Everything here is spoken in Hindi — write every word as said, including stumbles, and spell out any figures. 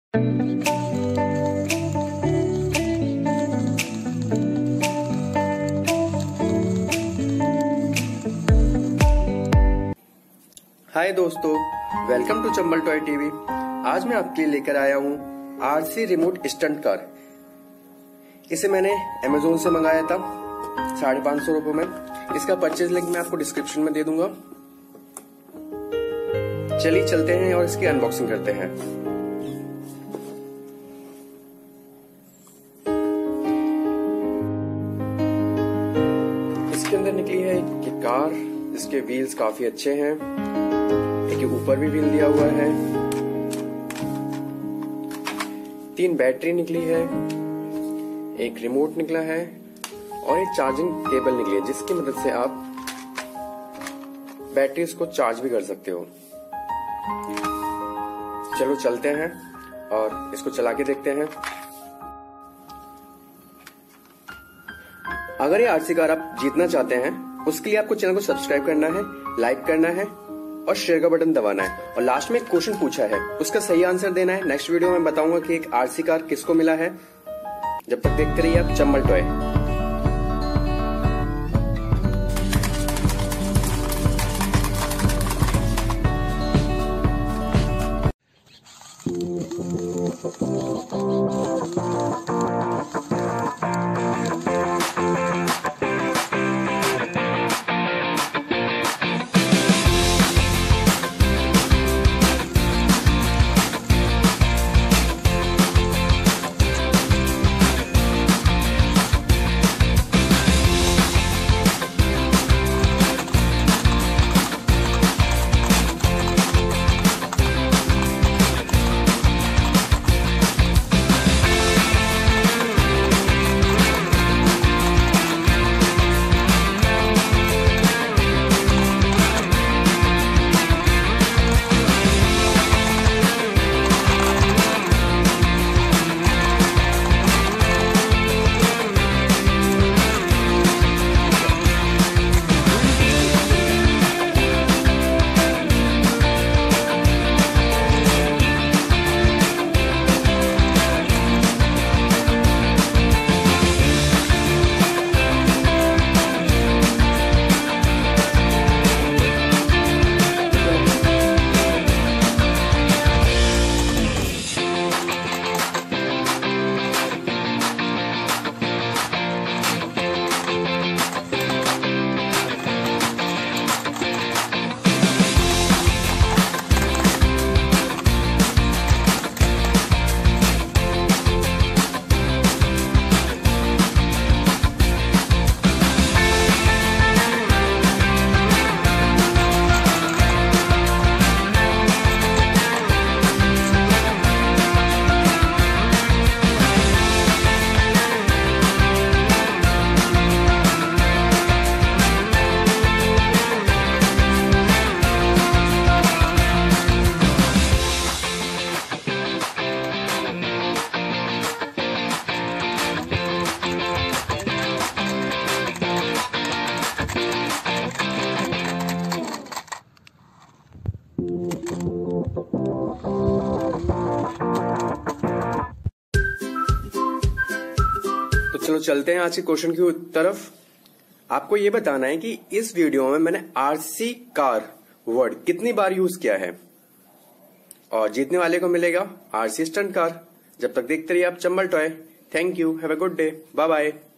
हाय दोस्तों, welcome to Chambal toy TV. आज मैं आपके लिए लेकर आया हूँ आरसी रिमोट स्टंट कार। इसे मैंने अमेजोन से मंगाया था साढ़े पांच सौ रुपए में। इसका परचेज लिंक मैं आपको डिस्क्रिप्शन में दे दूंगा। चलिए चलते हैं और इसकी अनबॉक्सिंग करते हैं। इसके अंदर निकली है ये कार। इसके व्हील्स काफी अच्छे हैं। एक ऊपर भी व्हील दिया हुआ है। तीन बैटरी निकली है, एक रिमोट निकला है और एक चार्जिंग केबल निकली है, जिसकी मदद से आप बैटरीज को चार्ज भी कर सकते हो। चलो चलते हैं और इसको चला के देखते हैं। अगर ये आरसी कार आप जीतना चाहते हैं, उसके लिए आपको चैनल को सब्सक्राइब करना है, लाइक करना है और शेयर का बटन दबाना है। और लास्ट में एक क्वेश्चन पूछा है, उसका सही आंसर देना है। नेक्स्ट वीडियो में बताऊंगा कि एक आरसी कार किसको मिला है। जब तक देखते रहिए आप चंबल टॉय। तो चलो चलते हैं आज के क्वेश्चन की तरफ। आपको ये बताना है कि इस वीडियो में मैंने आरसी कार वर्ड कितनी बार यूज किया है और जीतने वाले को मिलेगा आरसी स्टंट कार। जब तक देखते रहिए आप Chambal toy. Thank you, have a good day, bye bye.